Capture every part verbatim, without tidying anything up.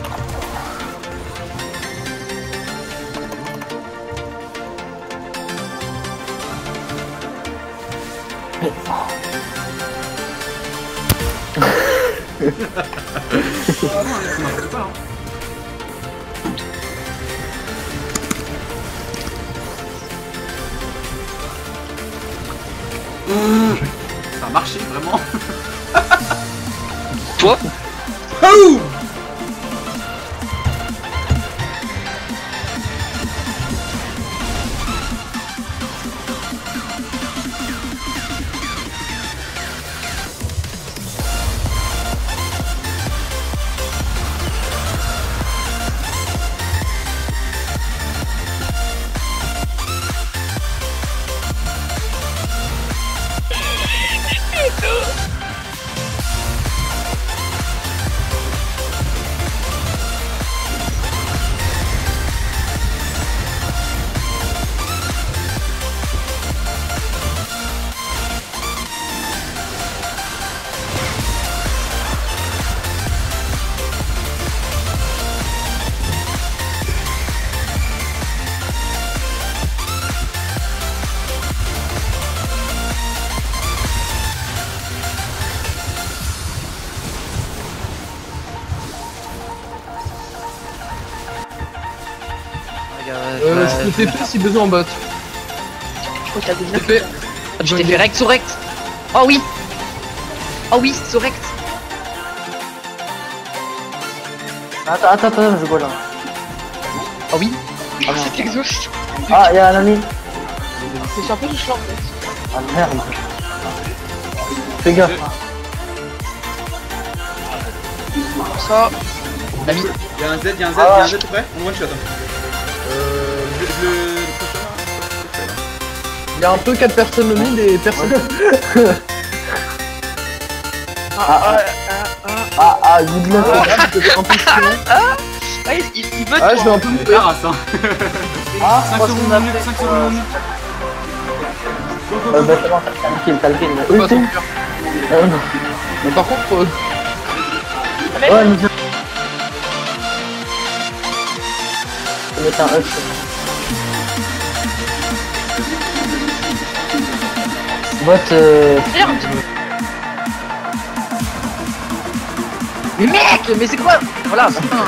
Ça a marché vraiment. Toi? Oh! Euh, je peux T P si besoin en bot. Oh, t'as besoin. T P. Je t'ai fait rect sur rect. Oh oui. Oh oui, sur rect. Attends, attends, attends, je vois là. Oh oui. Oh, cet exhaust. Ah, y'a un ami. C'est un peu du flanc en fait. Ah merde. Fais gaffe. Ça. L'ami. Y'a un Z, y'a un Z, Ah, y'a un Z tout près. On one shot. Euh. Le. le... le prochain. Il y a un peu quatre personnes au mid et personne. Ah, ah, ah, ah, good luck. Un peu chiant. Ah, il, il, il veut Ah, je vais un peu C'est mourir. la race, hein. Ah, cinq trois secondes secondes minutes, après. cinq secondes minutes. Go, go, Euh, go, bah, go. c'est bon, t'as le kill, t'as le kill. Faut pas Ulti. s'enfuir. Euh, non. Mais par contre, euh, Ouais, mais je... Je vais mettre un up. Bot, euh... Merde. Mais mec, mais c'est quoi? Voilà, putain.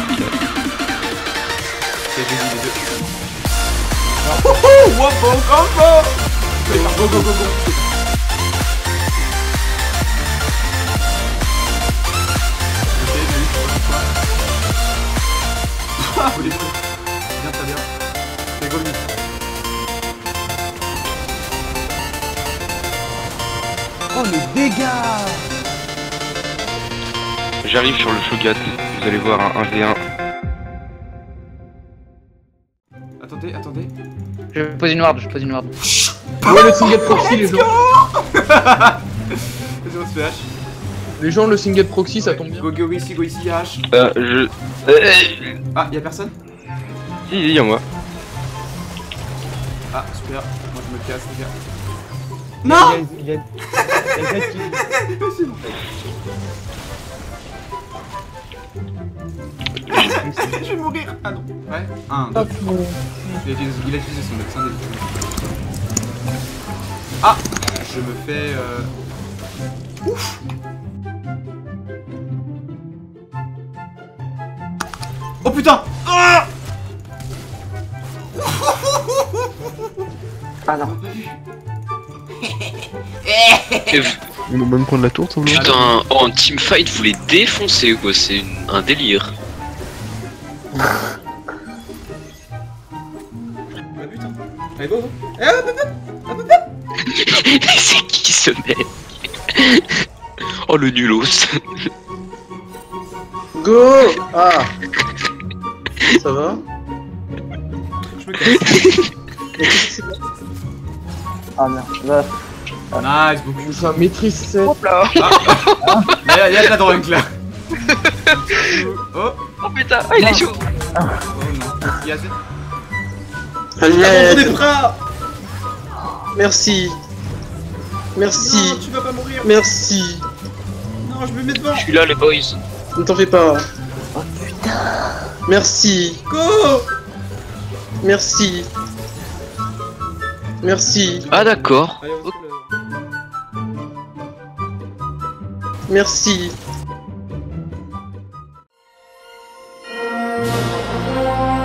Ok, j'ai dit les deux. Wouhou! Wombo combo! Go, go, go, go. Ok, j'ai eu, ah, vous les fous. Bien, très bien. C'est go, lui. oh les dégâts. J'arrive sur le Shogat, vous allez voir un un v un. Attendez, attendez. Je pose une ward, je pose une ward. Ouais, le single proxy, les gens. Vas-y, on se fait H. Les gens, le single proxy, ça tombe bien. Go, go ici, go ici, H. Euh, je... Euh... Ah, y'a personne? Si, si, y'a moi. Ah, super. Moi, je me casse, les gars. Non! Il y a... Il y a... Il y a... C'est bon. Je vais mourir. Ah non. Ouais. Un, deux. Il a utilisé, il a utilisé son médecin début. Ah! Je me fais... Euh... Ouf! Oh putain! Ah! Ah non. Et vous- On va même prendre la tour, semble. Putain, oh, en teamfight, vous les défoncez quoi, c'est une- un délire. Ah putain. Allez, go, go. Eh, hop, hop, hop, hop, hop. C'est qui ce mec? Oh le nulos. Go. Ah. Ça va? Je me casse. Ah merde. Là, Nice, beaucoup. Je fais un maîtrise sept. Hop là. Y'a y a de la drunk là. Oh, Oh putain, oh, il est chaud. oh non. Y'a Z. Allez. des bras. Merci. Merci. Non, tu vas pas mourir. Merci. Non, je me mets devant. Je suis là les boys. Ne t'en fais pas. oh putain. Merci. Go. Merci. Merci. Ah d'accord. Allez, on se lève. Merci.